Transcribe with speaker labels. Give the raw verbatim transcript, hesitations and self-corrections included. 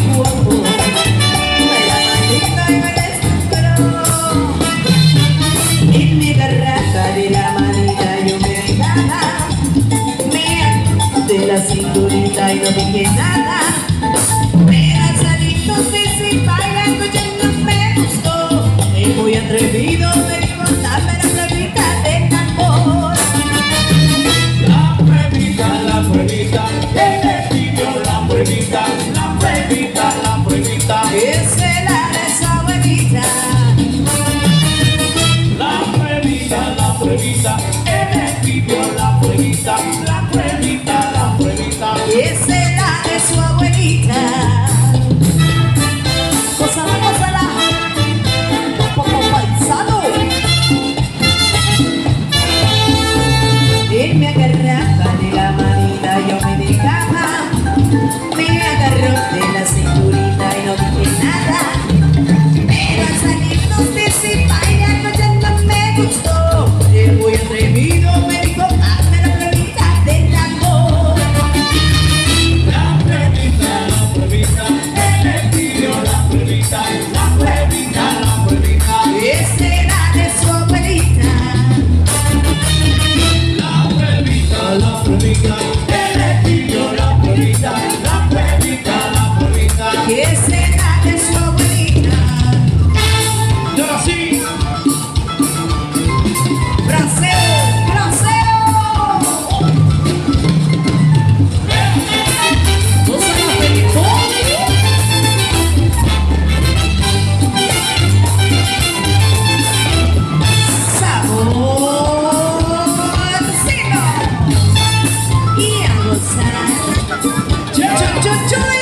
Speaker 1: guapo, baila maldito y me desesperó. En mi garrafa de la manita yo me dejaba, me de la cinturita y no dije nada. Pero al salir los bici bailando ya no me gustó. Es muy atrevido, me dijo, dame la pruebita de tambor.
Speaker 2: La pruebita, la pruebita, él le pidió la pruebita, la pruebita, la pruebita.
Speaker 1: Que se la de su abuelita.
Speaker 2: La pruebita, la pruebita, él le pidió la pruebita, la pruebita, la pruebita.
Speaker 1: Que se la de su abuelita. Gózala, gózala, un poco paisano. Él me agarraba de la manita, yo me dejaba. Me agarró de la cinturita y no dije nada. Pero al salir nos dice, bailando ya no me gustó. Es muy atrevido, me dijo, hazme la pruebita del tambor.
Speaker 2: La pruebita, la pruebita, él le pidió la pruebita, la pruebita, la pruebita.
Speaker 1: Que será de su abuelita.
Speaker 2: La pruebita, la pruebita, él le pidió la pruebita, la pruebita, la pruebita.
Speaker 1: Que será de su abuelita.
Speaker 2: Y ahora sí,
Speaker 1: Braseo, braseo. Gózala, Felipe. Saborcito. Y a gozar. Chu, chu, chu, chu.